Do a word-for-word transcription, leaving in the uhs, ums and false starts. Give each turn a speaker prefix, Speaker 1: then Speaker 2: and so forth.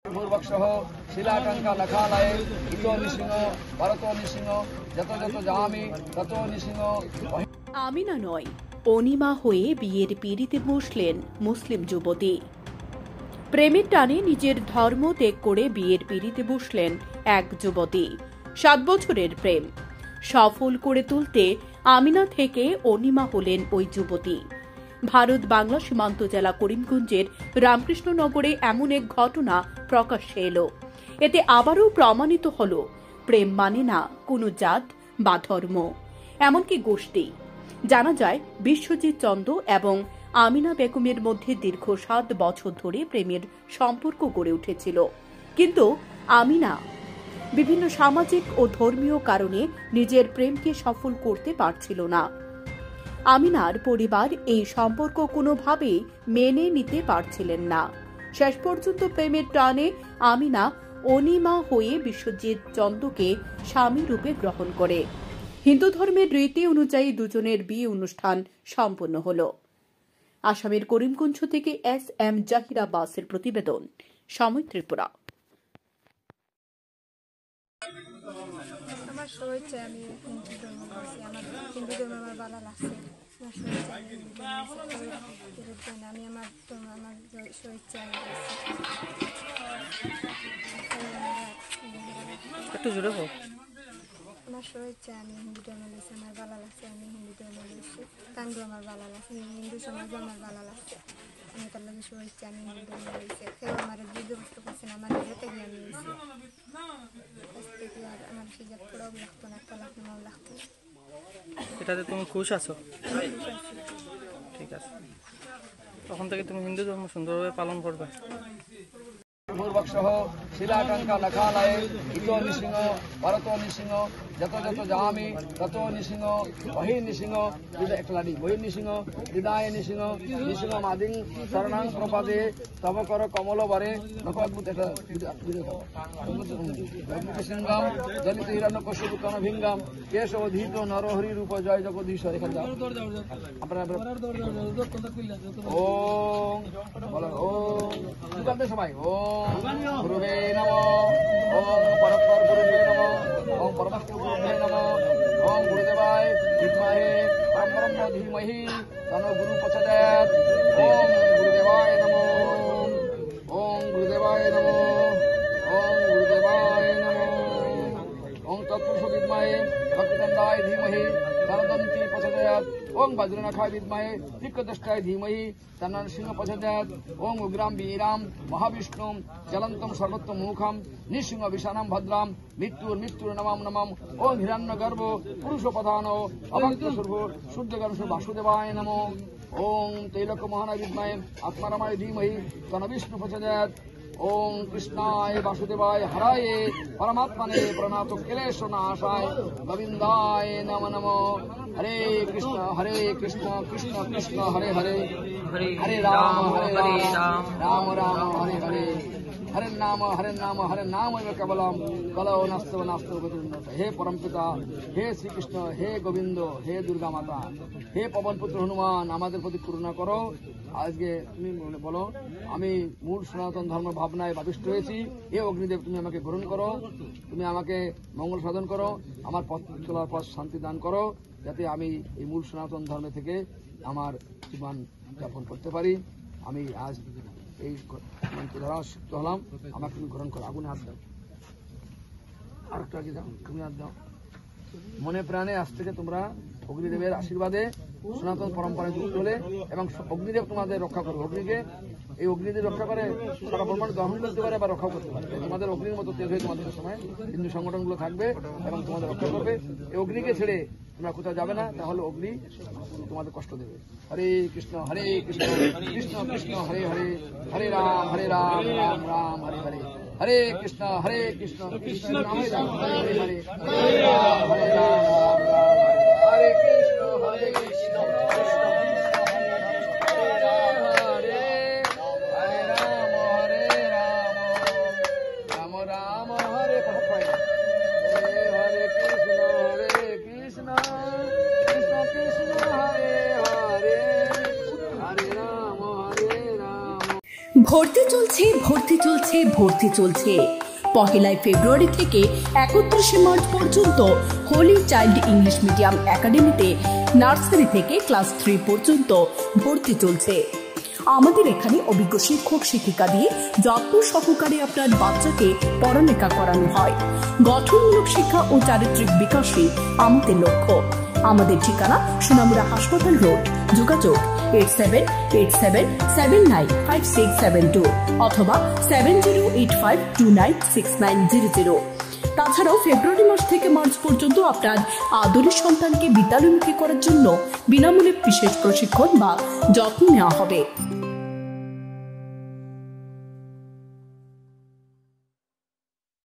Speaker 1: পূর্বকসহ শিলাটঙ্কা লখালয়ে ইতো নিসিংহ ভরতো নিসিংহ যত যত যামি তত নিসিংহ।
Speaker 2: আমিনা নয়, অনিমা হয়ে বিয়ের পিঁড়িতে বসলেন মুসলিম যুবতী। প্রেমের টানে নিজের ধর্ম ত্যাগ করে বিয়ের পিঁড়িতে বসলেন এক যুবতী। সাত বছরের প্রেম সফল করে তুলতে আমিনা থেকে অনিমা হলেন ওই যুবতী। ভারত বাংলা সীমান্ত জেলা করিমগঞ্জের রামকৃষ্ণনগরে এমন এক ঘটনা প্রকাশ্যে এলো। এতে আবারও প্রমাণিত হল প্রেম মানে না কোনো জাত বা ধর্ম, এমনকি গোষ্ঠী। জানা যায় বিশ্বজিৎ চন্দ এবং আমিনা বেগমের মধ্যে দীর্ঘ সাত বছর ধরে প্রেমের সম্পর্ক গড়ে উঠেছিল, কিন্তু আমিনা বিভিন্ন সামাজিক ও ধর্মীয় কারণে নিজের প্রেমকে সফল করতে পারছিল না। আমিনার পরিবার এই সম্পর্ক কোনোভাবেই মেনে নিতে পারছিলেন না। শেষ পর্যন্ত প্রেমের টানে আমিনা অনিমা হয়ে বিশ্বজিৎ চন্দকে স্বামী রূপে গ্রহণ করে। হিন্দু ধর্মের রীতি অনুযায়ী দুজনের বিয়ে অনুষ্ঠান সম্পন্ন হল। আসামের করিমগঞ্জ থেকে এস এম জাহিরা বাসের প্রতিবেদন, সময় ত্রিপুরা।
Speaker 3: আমার সবাইছে আমি হিন্দু ধর্ম করছি, আমার হিন্দু ধর্ম আমার ভালো লাগছে। আমার সবাইছে আমি হিন্দু ধর্ম আমি আমার ধর্ম আমার সবাইছে আমি
Speaker 4: একটু জোরে হোক।
Speaker 3: আমার সবাইছে আমি হিন্দু ধর্ম লইছি, আমার ভালো লাগছে। আমি হিন্দু ধর্ম লইছি, কান্ড আমার ভালো লাগছে, হিন্দু সমাজ আমার ভালো লাগছে। আমি তার লাগে সবাইছে আমি হিন্দু ধর্ম লইছি। কেউ আমার যুদ্ধ কষ্ট করছে না, আমার নিজেতে গিয়ে আমি লইছি। আমার হিজাব পড়াও লাগতো না, তলাক নামাও লাগতো না।
Speaker 4: এটাতে তুমি খুশ আছো? ঠিক আছে, তখন থেকে তুমি হিন্দু ধর্ম সুন্দরভাবে পালন করবে।
Speaker 1: পূর্বকসহ শিলাটঙ্কা লখালয়ে ইতো নিসিংহ ভরতো নিসিংহ যত যত যামি তত নিসিংহ বহি নিসিংহ একলাডি বহি নিসিংহ হৃদয় নিসিংহ নিসিংহ মাদিং শরণাং প্রপাদে তব কর কমল বরে নকদ্ভুত এটা সিংহাম জলিত হিরণ্য কশ্যপ তন ভিঙ্গাম কেশ অধীত নরহরি রূপ জয় জগদীশ্বর। এখানে যাও আপনারা ওম বলো ওম সবাই ওম গুরুবে নমঃ, ওম পরস্পর গুরুবে নমঃ, ওম পরমাত্মা গুরুবে নমঃ, ওম গুরুদেবায় বিদ্মহে পরব্রহ্ম ধীমহি তন্ন গুরু প্রচোদয়াৎ। ওম গুরুদেবায় নমঃ, ওম গুরুদেবায় নমঃ, ওম গুরুদেবায় নমঃ, ওম তৎপুরুষ বিদ্মহে ভক্তদন্তায় ধীমহি তন্নদন্তি প্রচোদয়াৎ। ওম বজ্রনখায় বিদ্মহে তীক্ষ্ণদষ্টায় ধীমহি তন্ন নৃসিংহ প্রচোদয়াৎ। ওম উগ্রাম বীরাম মহাবিষ্ণুম জ্বলন্তম সর্বোত্তম মুখম নৃসিংহ বিশানাম ভদ্রাম মৃত্যুর মৃত্যুর নমাম নমাম। ওম হিরণ্য গর্ভ পুরুষ প্রধান অভক্ত স্বরূপ সূর্যগর্ভ বাসুদেবায় নমঃ। ওম তৈলক মহানায় বিদ্মহে আত্মারামায় ধীমহি তন্ন বিষ্ণু প্রচোদয়াৎ। ওম কৃষ্ণায় বাসুদেবায় হরায় পরমাত্মনে প্রণাত ক্লেশ নাশায় গোবিন্দায় নমঃ নমঃ। হরে কৃষ্ণ হরে কৃষ্ণ কৃষ্ণ কৃষ্ণ হরে হরে, হরে রাম হরে রাম রাম রাম হরে হরে। হরে নাম হরে নাম হরে নাম কেবলম কলৌ নাস্তব নাস্তব। হে পরমপিতা, হে শ্রীকৃষ্ণ, হে গোবিন্দ, হে দুর্গা মাতা, হে পবন পুত্র হনুমান, আমাদের প্রতি করুণা করো। আজকে তুমি বলো আমি মূল সনাতন ধর্ম ভাবনায় বাবিষ্ট হয়েছি। হে অগ্নিদেব, তুমি আমাকে গ্রহণ করো, তুমি আমাকে মঙ্গল সাধন করো, আমার পথ চলার পথ শান্তি দান করো, যাতে আমি এই মূল সনাতন ধর্মে থেকে আমার জীবন যাপন করতে পারি। আমি আজ এই দ্বারা সিদ্ধ হলাম, আমাকে তুমি গ্রহণ করো। আগুনে হাত দাও, আর একটু আগে দাও, তুমি হাত দাও। মনে প্রাণে আজ থেকে তোমরা অগ্নিদেবের আশীর্বাদে সনাতন পরম্পরায় যুক্ত হলে এবং অগ্নিদেব তোমাদের রক্ষা করবে। অগ্নিকে এই অগ্নিদেব রক্ষা করে সারা ব্রহ্মাণ্ড দহন করতে পারে বা রক্ষা করতে পারে। তোমাদের অগ্নির মতো তেজ হয়ে তোমাদের সময় হিন্দু সংগঠনগুলো থাকবে এবং তোমাদের রক্ষা করবে। এই অগ্নিকে ছেড়ে তোমরা কোথাও যাবে না, তাহলে অগ্নি তোমাদের কষ্ট দেবে। হরে কৃষ্ণ হরে কৃষ্ণ কৃষ্ণ কৃষ্ণ হরে হরে, হরে রাম হরে রাম রাম রাম হরে হরে। হরে কৃষ্ণ হরে কৃষ্ণ কৃষ্ণ হরে রাম হরে হরে, হরে রাম হরে রাম রাম রাম হরে কৃষ্ণ হরে কৃষ্ণ কৃষ্ণ কৃষ্ণ হরে হরে, হরে রাম হরে রাম রাম রাম হরে হরে। হরে কৃষ্ণ হরে কৃষ্ণ কৃষ্ণ কৃষ্ণ হরে হরে, হরে রাম হরে রাম।
Speaker 2: ভর্তি চলছে ভর্তি চলছে ভর্তি চলছে পহেলাই ফেব্রুয়ারি থেকে একত্রিশে মার্চ পর্যন্ত হোলি চাইল্ড ইংলিশ মিডিয়াম একাডেমিতে নার্সারি থেকে ক্লাস থ্রি পর্যন্ত ভর্তি চলছে। আমাদের এখানে অভিজ্ঞ শিক্ষক শিক্ষিকা দিয়ে যত্ন সহকারে আপনার বাচ্চাকে পড়ালেখা করানো হয়। গঠনমূলক শিক্ষা ও চারিত্রিক বিকাশই আমাদের লক্ষ্য। আমাদের ঠিকানা সোনামুড়া হাসপাতাল রোড, যোগাযোগ eight seven eight seven seven nine five six seven two অথবা seven zero eight five two nine six nine zero zero. তাছাড়াও ফেব্রুয়ারি মাস থেকে মার্চ পর্যন্ত আপনার আদরের সন্তানকে বিদ্যালয়মুখী করার জন্য বিনামূল্যে বিশেষ প্রশিক্ষণ বা যত্ন নেওয়া হবে।